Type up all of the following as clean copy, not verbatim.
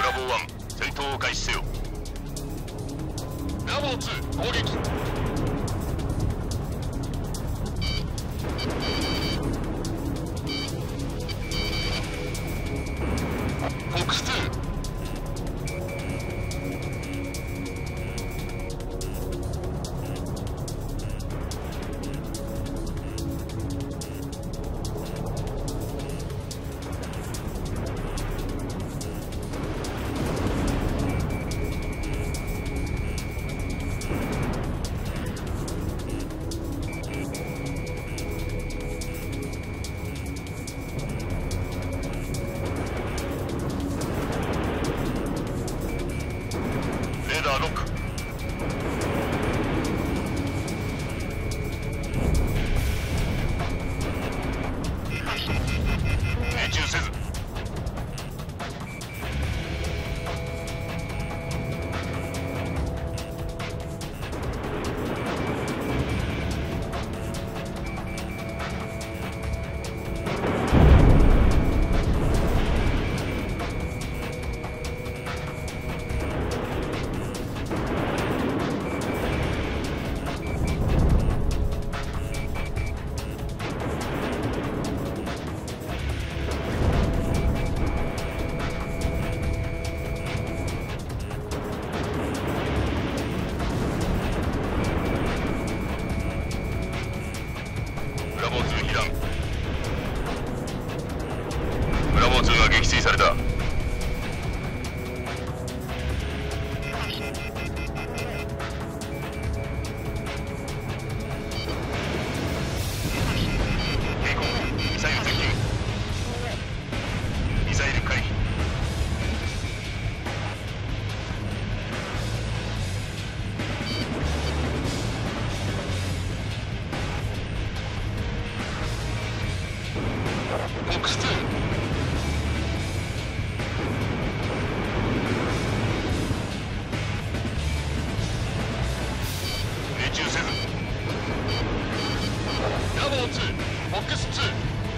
ラボー1、戦闘を開始せよ。 ブラボー2、攻撃。フォックス2。 レーダーロック。命中せず。ブラボー2被弾。ブラボー2が撃墜された。警告、ミサイル接近。ミサイル回避。フォックス2。命中せず。 ブラボー2、フォックス2。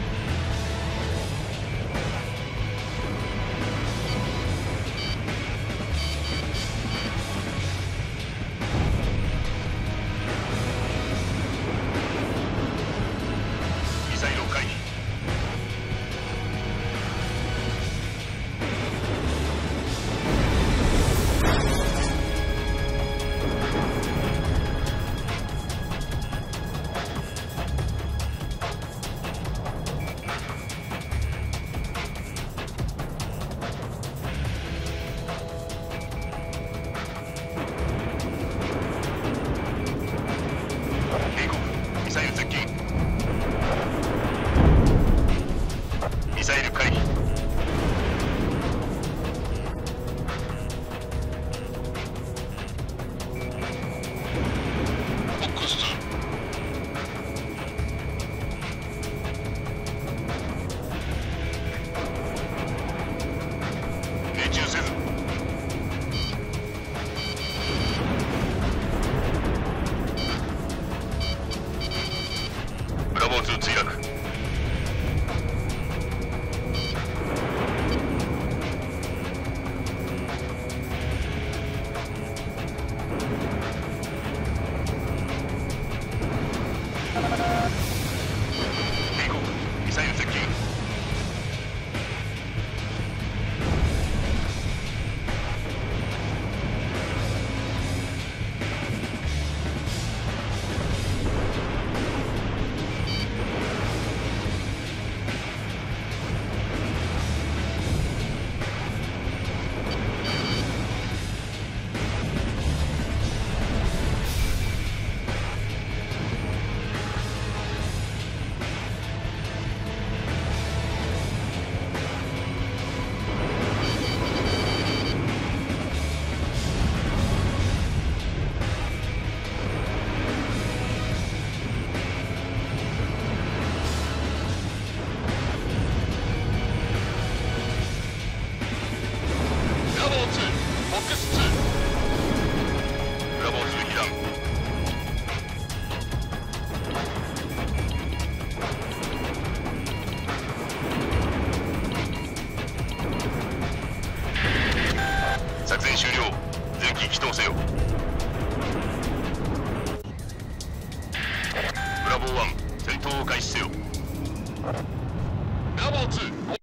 ミサイルを回避。警告、ミサイル接近。ミサイル回避。 フォックス2。 命中せず。ブラボー2墜落。 作戦終了。全機起動せよ。ブラボー1、戦闘を開始せよ。 ラボ2